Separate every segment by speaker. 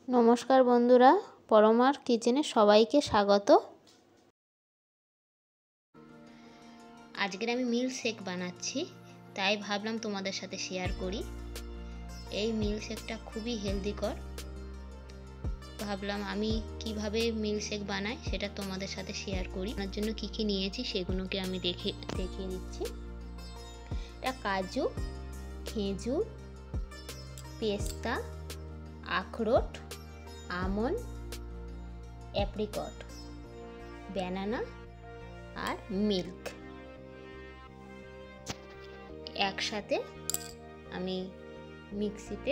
Speaker 1: নমস্কার বন্ধুরা, পরমার কিচেনে সবাইকে স্বাগত। আজকের আমি মিল্ক শেক বানাচ্ছি, তাই ভাবলাম তোমাদের সাথে শেয়ার করি। এই মিল্ক শেকটা খুবই হেলদিকর। ভাবলাম আমি কিভাবে মিল্ক শেক বানাই সেটা তোমাদের সাথে শেয়ার করি। তার জন্য কি কি নিয়েছি সেগুলোকে আমি দেখিয়ে দিচ্ছি। এটা কাজু, খেজুর, পেস্তা, আখরোট, আমন্ড, অ্যাপ্রিকট, ব্যানানা আর মিল্ক একসাথে আমি মিক্সিতে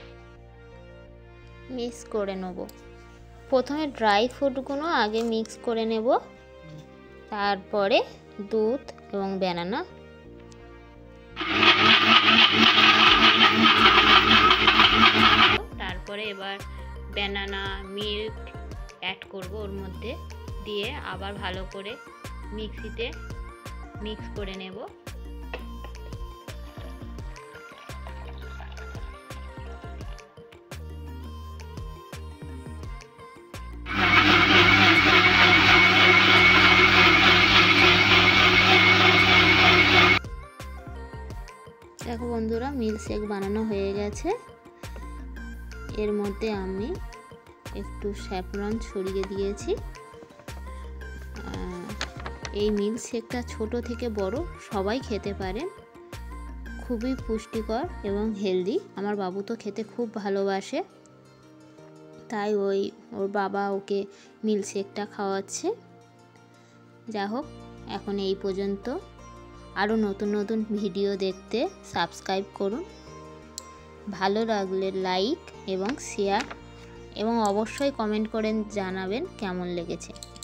Speaker 1: মিক্স করে নেব। প্রথমে ড্রাই ফ্রুটগুলো আগে মিক্স করে নেব, তারপরে দুধ এবং ব্যানানা তারপরে এবার ব্যানানা মিল্ক অ্যাড করব ওর মধ্যে, দিয়ে আবার ভালো করে মিক্সিতে মিক্স করে নেব। দেখো বন্ধুরা, মিল্ক শেক বানানো হয়ে গেছে। এর মধ্যে আমি একটু স্যাফরন ছড়িয়ে দিয়েছি। এই মিল্ক শেকটা ছোট থেকে বড় সবাই খেতে পারেন, খুবই পুষ্টিকর এবং হেলদি। আমার বাবু তো খেতে খুব ভালোবাসে, তাই ওর বাবা ওকে মিল্ক শেকটা খাওয়াচ্ছে। যা হোক, এখন এই পর্যন্ত। আরও নতুন নতুন ভিডিও দেখতে সাবস্ক্রাইব করুন, ভালো লাগলে লাইক এবং শেয়ার, এবং অবশ্যই কমেন্ট করে জানাবেন কেমন লেগেছে।